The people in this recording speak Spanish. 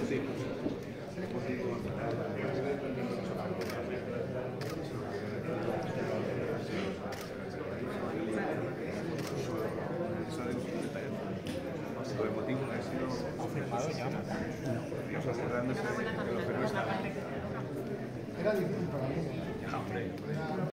Sí. Lo emotivo que ha sido... ¿Ha firmado ya? Dios acordándose de los periodistas. Era difícil para mí. Ya, hombre.